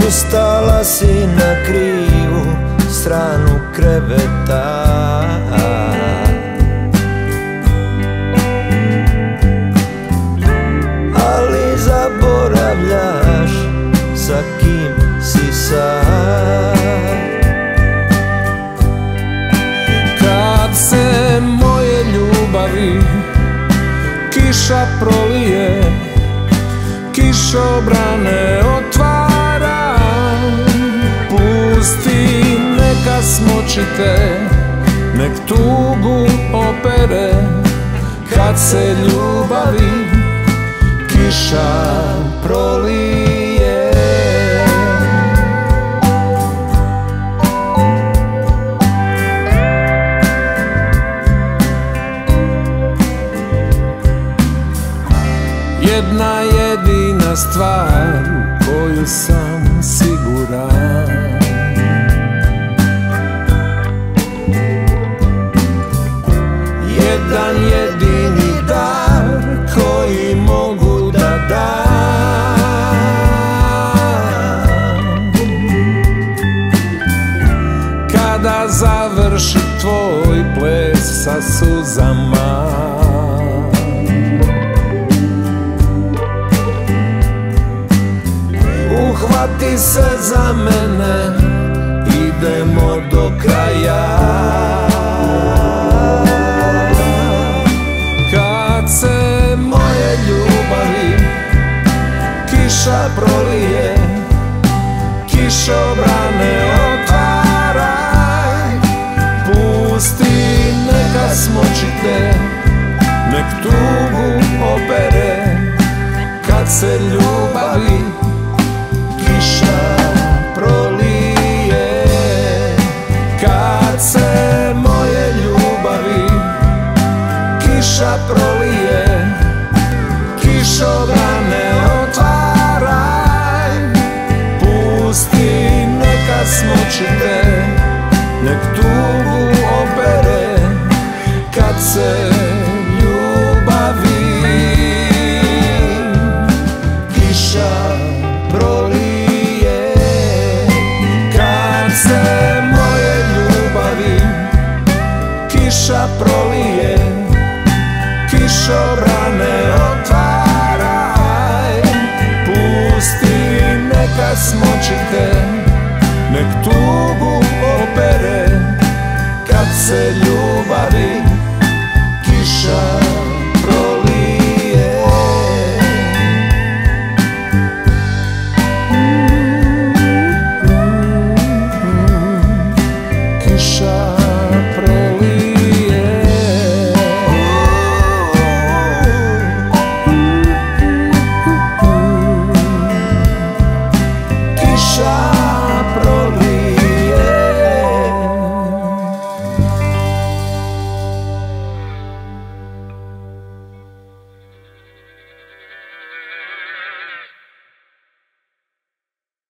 Ustala si na krivu stranu kreveta, ali zaboravljaš sa kim si sad. Kad se moje ljubavi kiša prolije, kišobrane otvara, pusti neka smočite, nek tugu opere. Kad se ljubavi kiša prolije, jedna jedina stvar u koju sam siguran, jedan jedini dar koji mogu da dam. Kada završi tvoj ples sa suzama, uhvati se za mene, idemo do kraja. Kad se moje ljubavi kiša prolije, kišobrane otvaraj, pusti neka smočite, nek tugu opere. Kad se ljubavi kiša prolije, kad se moje ljubavi kiša prolije, kišobrane otvaraj, pusti neka smočite, nek tugu opere. Kad se ljubavi kiša prolije, kad se moje ljubavi kiša prolije, kišobrane otvaraj, pusti neka smočite, nek tugu opere. Kad se ljubavi kiša prolije, kiša prolije, kiša